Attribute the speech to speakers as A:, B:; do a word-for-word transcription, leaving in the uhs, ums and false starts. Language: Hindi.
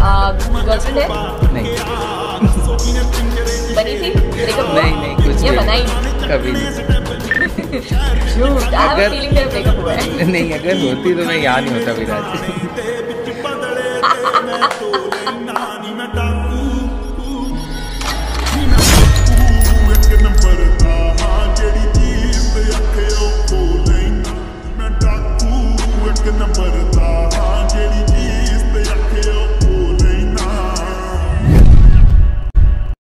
A: गर्लफ्रेंड है?
B: नहीं।
A: बनी थी? ब्रेकअप हुआ?
B: नहीं नहीं कुछ
A: या
B: नहीं,
A: बनाई?
B: कभी नहीं।
A: झूठ। I have a feeling that breakup हुआ है।
B: नहीं, अगर होती तो मैं यहाँ नहीं होता विराज।